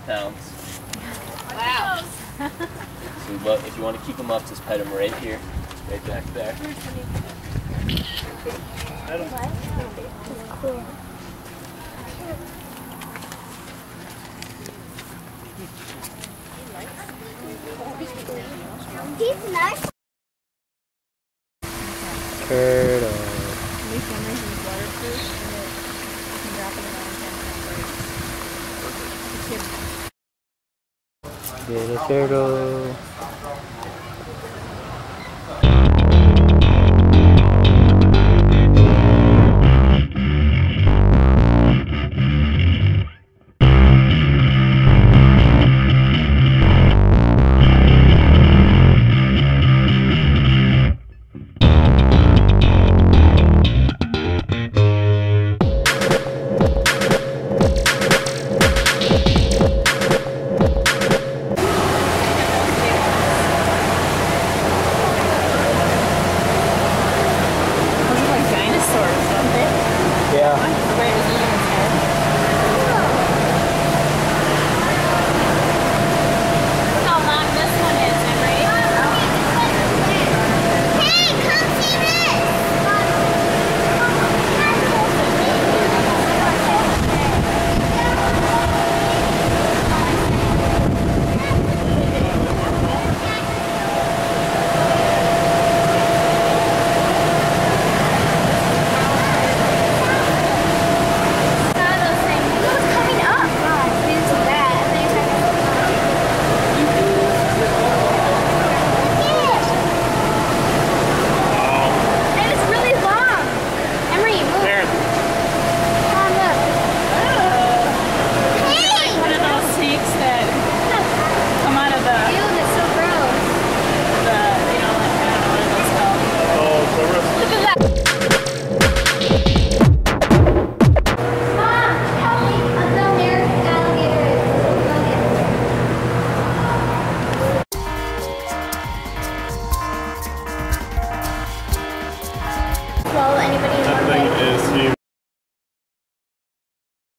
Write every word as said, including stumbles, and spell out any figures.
pounds. Wow. So look, if you want to keep him up, just pet him right here, right back there. Cool. He's nice. Turtle. These cameras is waterproof and it, you can drop it around and Little turtle.